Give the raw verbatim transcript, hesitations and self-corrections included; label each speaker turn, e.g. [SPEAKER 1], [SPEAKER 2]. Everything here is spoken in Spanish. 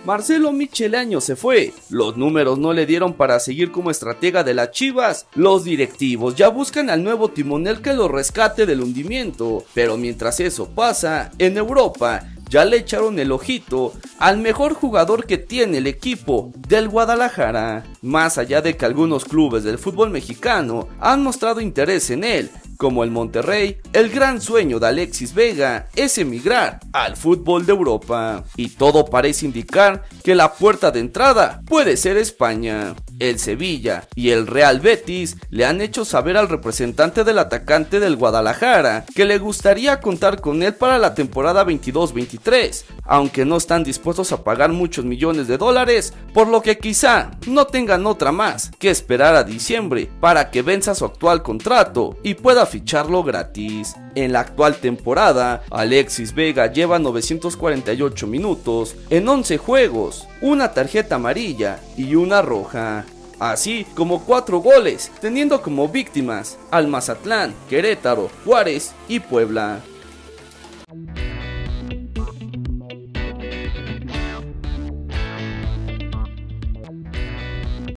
[SPEAKER 1] Marcelo Michele Año se fue, los números no le dieron para seguir como estratega de las Chivas, los directivos ya buscan al nuevo timonel que lo rescate del hundimiento, pero mientras eso pasa, en Europa ya le echaron el ojito al mejor jugador que tiene el equipo del Guadalajara, más allá de que algunos clubes del fútbol mexicano han mostrado interés en él, como el Monterrey. El gran sueño de Alexis Vega es emigrar al fútbol de Europa, y todo parece indicar que la puerta de entrada puede ser España. El Sevilla y el Real Betis le han hecho saber al representante del atacante del Guadalajara que le gustaría contar con él para la temporada veintidós veintitrés, aunque no están dispuestos a pagar muchos millones de dólares, por lo que quizá no tengan otra más que esperar a diciembre para que venza su actual contrato y pueda ficharlo gratis. En la actual temporada, Alexis Vega lleva novecientos cuarenta y ocho minutos en once juegos, una tarjeta amarilla y una roja, así como cuatro goles, teniendo como víctimas al Mazatlán, Querétaro, Juárez y Puebla.